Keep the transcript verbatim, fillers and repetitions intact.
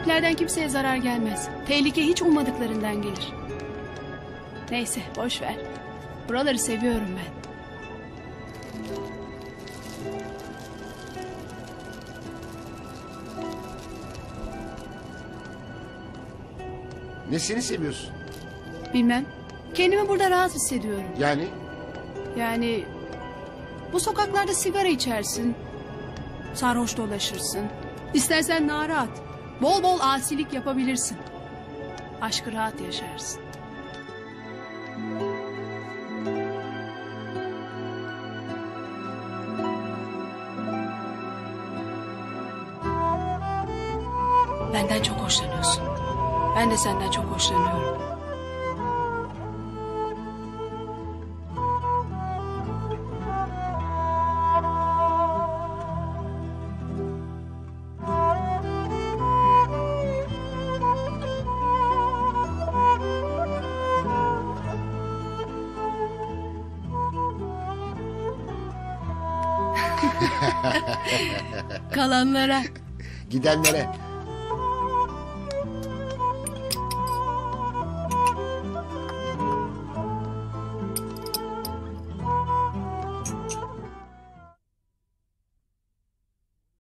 gariplerden kimseye zarar gelmez. Tehlike hiç ummadıklarından gelir. Neyse boş ver. Buraları seviyorum ben. Nesini seviyorsun? Bilmem. Kendimi burada rahat hissediyorum. Yani? Yani bu sokaklarda sigara içersin. Sarhoş dolaşırsın. İstersen nara at. Bol bol asilik yapabilirsin. Aşkı rahat yaşarsın. Benden çok hoşlanıyorsun. Ben de senden çok hoşlanıyorum. Kalanlara. Gidenlere.